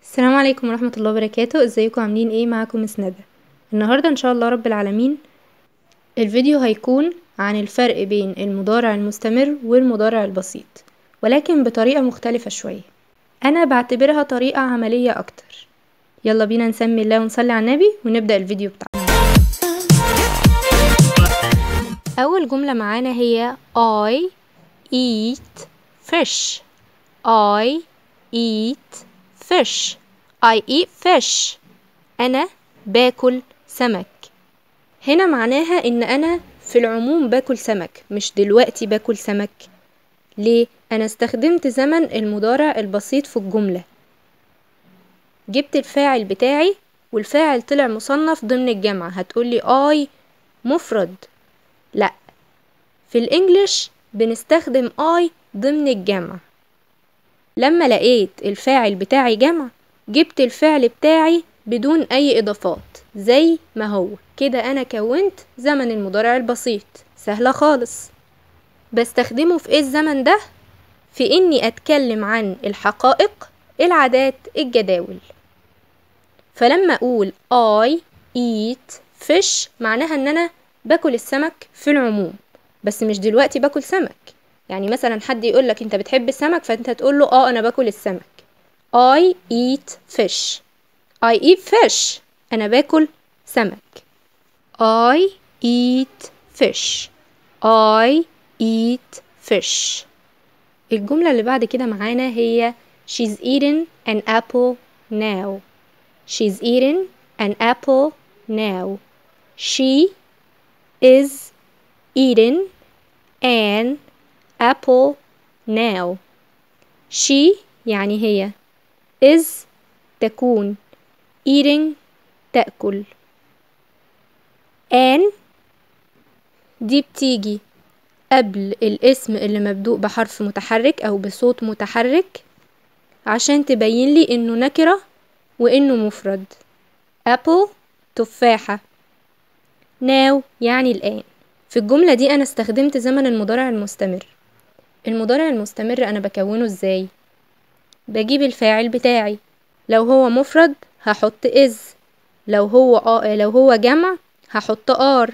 السلام عليكم ورحمة الله وبركاته. ازيكم عاملين ايه؟ معاكم مس ندى. النهاردة ان شاء الله رب العالمين الفيديو هيكون عن الفرق بين المضارع المستمر والمضارع البسيط، ولكن بطريقة مختلفة شوية. انا بعتبرها طريقة عملية اكتر. يلا بينا نسمي الله ونصلي على النبي ونبدأ الفيديو بتاعنا. اول جملة معانا هي I eat fish. I eat fish. I eat fish. أنا باكل سمك. هنا معناها إن أنا في العموم باكل سمك، مش دلوقتي باكل سمك. ليه؟ أنا استخدمت زمن المضارع البسيط في الجملة. جبت الفاعل بتاعي والفاعل طلع مصنف ضمن الجمع. هتقولي I مفرد. لأ، في الإنجليش بنستخدم I ضمن الجمع. لما لقيت الفاعل بتاعي جمع جبت الفعل بتاعي بدون اي اضافات زي ما هو كده. انا كونت زمن المضارع البسيط. سهلة خالص. بستخدمه في ايه الزمن ده؟ في اني اتكلم عن الحقائق، العادات، الجداول. فلما اقول I eat fish معناها ان انا باكل السمك في العموم، بس مش دلوقتي باكل سمك. يعني مثلا حد يقولك انت بتحب السمك فانت تقوله انا باكل السمك. I eat fish. I eat fish. أنا باكل سمك. I eat fish. I eat fish. الجملة اللي بعد كده معانا هي She's eating an apple now. She's eating an apple now. She is eating an apple now. She يعني هي. is تكون. eating تأكل. an دي بتيجي قبل الاسم اللي مبدوء بحرف متحرك أو بصوت متحرك عشان تبين لي إنه نكرة وإنه مفرد. apple تفاحة. now يعني الآن. في الجملة دي أنا استخدمت زمن المضارع المستمر. المضارع المستمر أنا بكونه إزاي؟ بجيب الفاعل بتاعي. لو هو مفرد هحط is. لو هو جمع هحط are.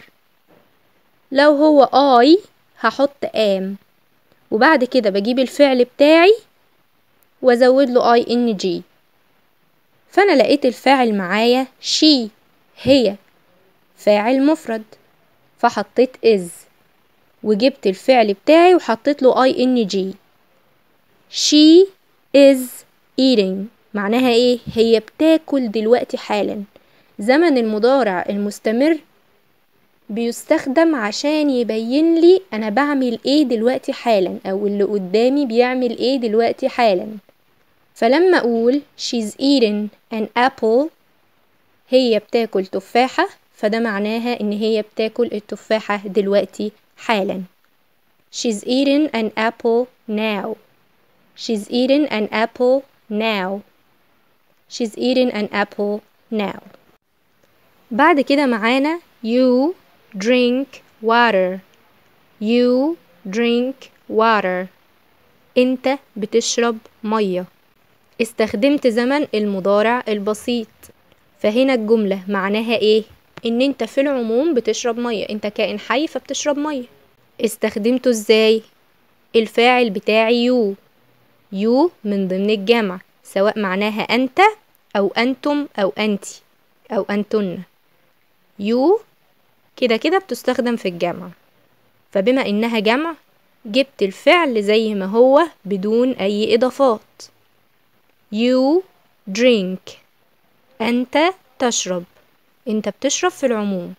لو هو I هحط am. وبعد كده بجيب الفعل بتاعي وازود له ing. فانا لقيت الفاعل معايا she هي فاعل مفرد، فحطيت is وجبت الفعل بتاعي وحطيت له ing. she is eating معناها ايه؟ هي بتاكل دلوقتي حالا. زمن المضارع المستمر بيستخدم عشان يبين لي انا بعمل ايه دلوقتي حالا، او اللي قدامي بيعمل ايه دلوقتي حالا. فلما اقول she's eating an apple هي بتاكل تفاحة، فده معناها ان هي بتاكل التفاحة دلوقتي حالا. she's eating an apple now. she's eating an apple now. she's eating an apple now. بعد كده معانا you drink water. you drink water. انت بتشرب مية. استخدمت زمن المضارع البسيط. فهنا الجملة معناها ايه؟ ان انت في العموم بتشرب مية. انت كائن حي فبتشرب مية. استخدمته ازاي؟ الفاعل بتاعي you. you من ضمن الجمع، سواء معناها انت او انتم او انتي او انتن. you كده كده بتستخدم في الجمع. فبما انها جمع جبت الفعل زي ما هو بدون اي اضافات. you drink انت تشرب. انت بتشرب في العموم.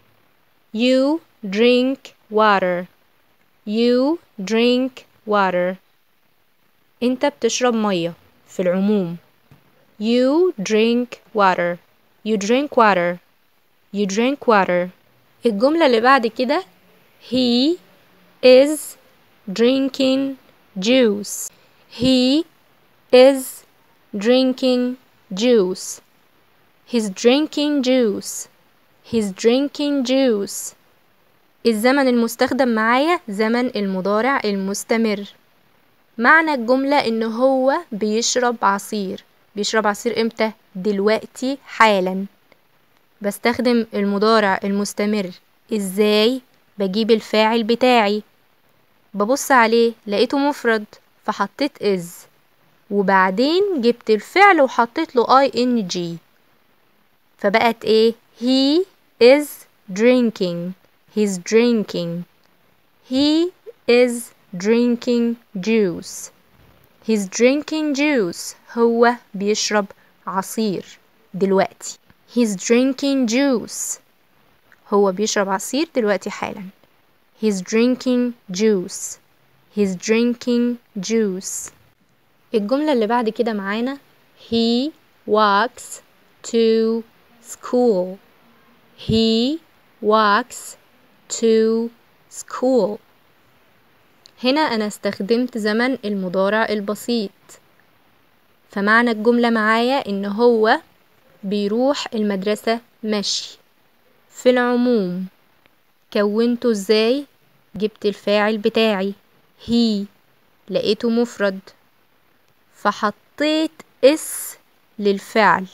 you drink water. you drink water. انت بتشرب مية في العموم. you drink water. you drink water. you drink water. الجملة اللي بعد كده he is drinking juice. he is drinking juice. he's drinking juice. he's drinking juice. الزمن المستخدم معايا زمن المضارع المستمر. معنى الجملة إن هو بيشرب عصير. بيشرب عصير امتى؟ دلوقتي حالا. بستخدم المضارع المستمر ازاي؟ بجيب الفاعل بتاعي، ببص عليه لقيته مفرد فحطيت is، وبعدين جبت الفعل وحطيت له ing، فبقت ايه؟ he is drinking. he's drinking. he is drinking juice. he's drinking juice. هو بيشرب عصير دلوقتي. he's drinking juice. هو بيشرب عصير دلوقتي حالا. he's drinking juice. he's drinking juice. الجملة اللي بعد كده معانا he walks to school. he walks to school. هنا أنا استخدمت زمن المضارع البسيط، فمعنى الجملة معايا إن هو بيروح المدرسة مشي. في العموم كونته ازاي؟ جبت الفاعل بتاعي he، لقيته مفرد فحطيت اس للفعل.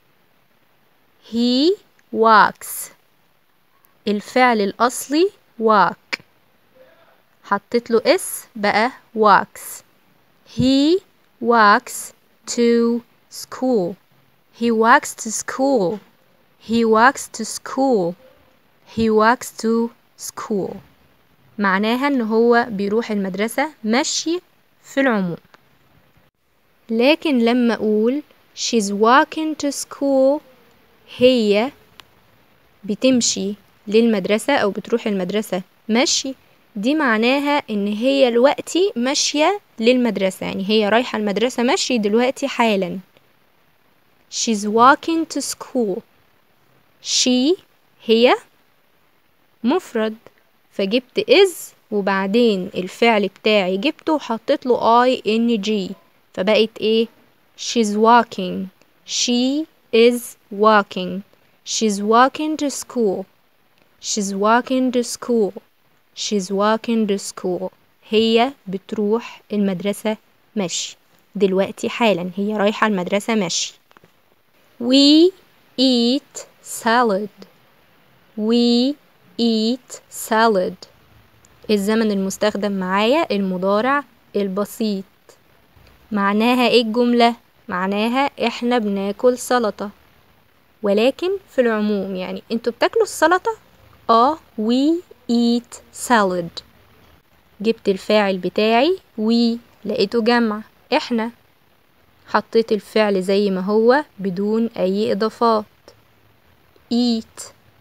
he walks، الفعل الأصلي walk، حطيت له اس بقى walks. he walks to school. he walks to school. he walks to school. he walks to school. معناها ان هو بيروح المدرسة مشي في العموم. لكن لما اقول she's walking to school، هي بتمشي للمدرسة او بتروح المدرسة مشي، دي معناها ان هي دلوقتي ماشية للمدرسة، يعني هي رايحة المدرسة مشي دلوقتي حالا. she's walking to school. she هي مفرد فجبت is وبعدين الفعل بتاعي جبته وحطيت له ing، فبقت ايه؟ she's walking. she is walking. she's walking to school. she's walking to school. she's walking to school. هي بتروح المدرسة مشي دلوقتي حالا، هي رايحة المدرسة مشي. we eat salad. we eat salad. الزمن المستخدم معايا المضارع البسيط. معناها ايه الجملة؟ معناها احنا بناكل سلطة، ولكن في العموم يعني انتوا بتاكلوا السلطة؟ we eat salad. جبت الفاعل بتاعي we، لقيته جمع احنا، حطيت الفعل زي ما هو بدون اي اضافات eat.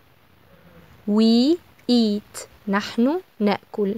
we eat، نحن نأكل.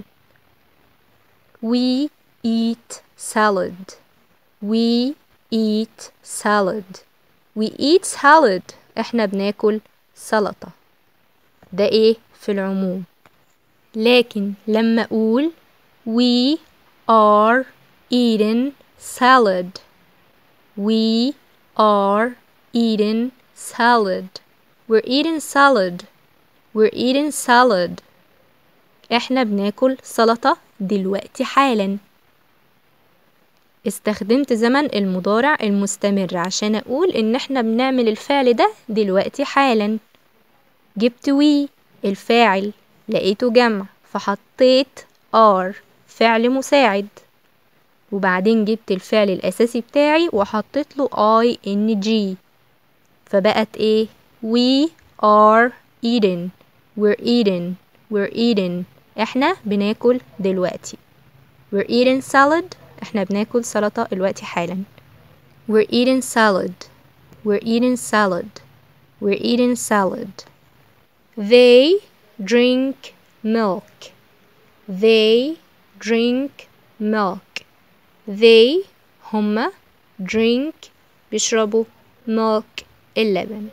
we eat salad. we eat salad. we eat salad. احنا بناكل سلطة. ده ايه؟ في العموم. لكن لما اقول we are eating salad. we are eating salad. we're eating salad. we're eating salad. احنا بناكل سلطة دلوقتي حالا. استخدمت زمن المضارع المستمر عشان اقول ان احنا بنعمل الفعل ده دلوقتي حالا. جبت we الفاعل لقيته جمع فحطيت are فعل مساعد، وبعدين جبت الفعل الاساسي بتاعي وحطيت له ing، فبقت ايه؟ we are eating. we're eating. we're eating. احنا بناكل دلوقتي. we're eating salad. احنا بناكل سلطة دلوقتي حالا. we're eating salad. we're eating salad. we're eating salad. they drink milk. they drink milk. they هما drink بيشربوا milk اللبن.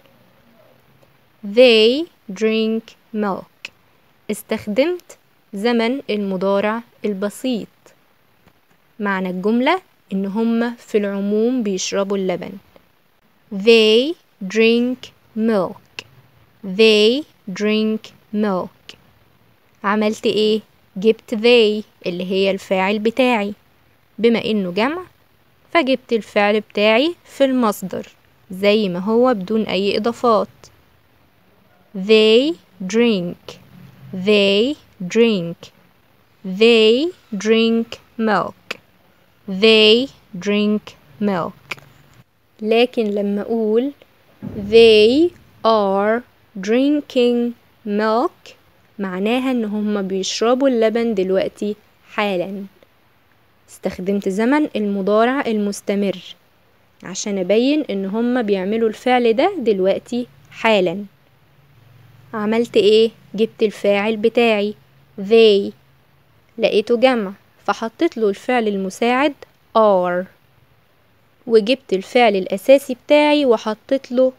they drink milk. استخدمت زمن المضارع البسيط. معنى الجملة إن هما في العموم بيشربوا اللبن. they drink milk. they drink milk. عملت ايه؟ جبت they اللي هي الفاعل بتاعي، بما انه جمع فجبت الفعل بتاعي في المصدر زي ما هو بدون أي إضافات. They drink. They drink. They drink milk. They drink milk. لكن لما أقول they are drinking milk معناها إن هما بيشربوا اللبن دلوقتي حالا. استخدمت زمن المضارع المستمر عشان أبين إن هما بيعملوا الفعل ده دلوقتي حالا. عملت إيه؟ جبت الفاعل بتاعي they، لقيته جمع فحطيت له الفعل المساعد are، وجبت الفعل الأساسي بتاعي وحطيت له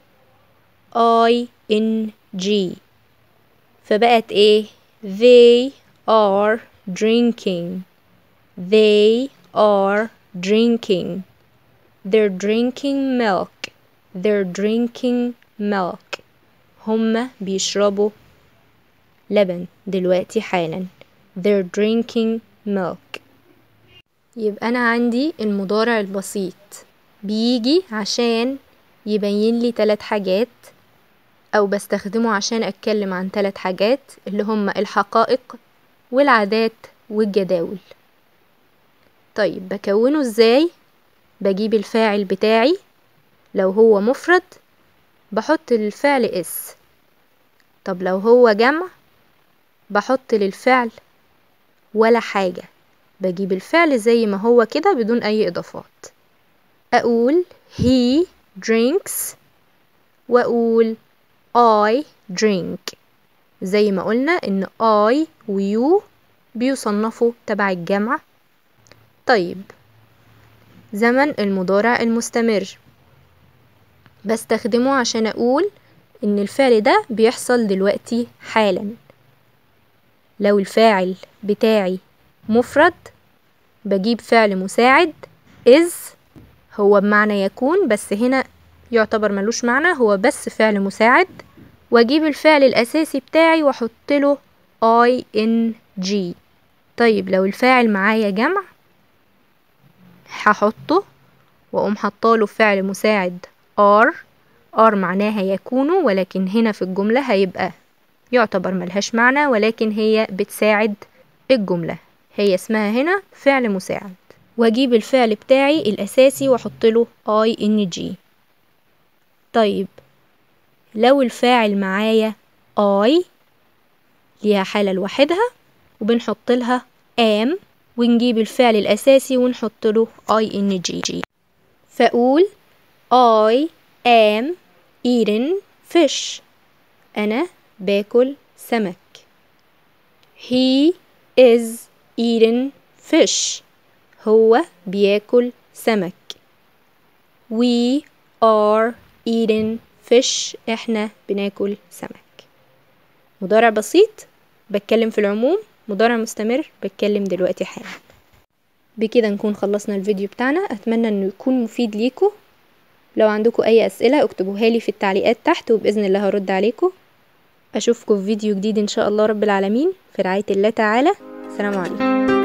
ing، فبقت إيه؟ they are drinking. They are drinking. They're drinking milk. They're drinking milk. هما بيشربوا لبن دلوقتي حالا. They're drinking milk. يبقى أنا عندي المضارع البسيط بيجي عشان يبين لي 3 حاجات، أو بستخدمه عشان أتكلم عن 3 حاجات اللي هما الحقائق والعادات والجداول. طيب بكونه ازاي؟ بجيب الفاعل بتاعي لو هو مفرد بحط للفعل اس، طب لو هو جمع بحط للفعل ولا حاجة، بجيب الفعل زي ما هو كده بدون أي إضافات. أقول he drinks وأقول I drink، زي ما قلنا إن I و you بيصنفوا تبع الجمع. طيب زمن المضارع المستمر بستخدمه عشان أقول إن الفعل ده بيحصل دلوقتي حالا. لو الفاعل بتاعي مفرد بجيب فعل مساعد is، هو بمعنى يكون بس هنا يعتبر ملوش معنى، هو بس فعل مساعد، واجيب الفعل الأساسي بتاعي واحطله ing. طيب لو الفاعل معايا جمع هحطه واقوم حطاله فعل مساعد are معناها يكون، ولكن هنا في الجملة هيبقى يعتبر ملهاش معنى، ولكن هي بتساعد الجملة، هي اسمها هنا فعل مساعد. واجيب الفعل بتاعي الأساسي واحطله ing. طيب لو الفاعل معايا I ليها حالة لوحدها وبنحط لها am، ونجيب الفعل الأساسي ونحط له ing. فأقول I am eating fish. أنا باكل سمك. He is eating fish. هو بياكل سمك. We are eating fish. احنا بناكل سمك. مضارع بسيط بتكلم في العموم، مضارع مستمر بتكلم دلوقتي حالا. بكده نكون خلصنا الفيديو بتاعنا. اتمنى انه يكون مفيد ليكم. لو عندكم اي اسئلة اكتبوها لي في التعليقات تحت وباذن الله هرد عليكم. اشوفكم في فيديو جديد ان شاء الله رب العالمين، في رعاية الله تعالى. السلام عليكم.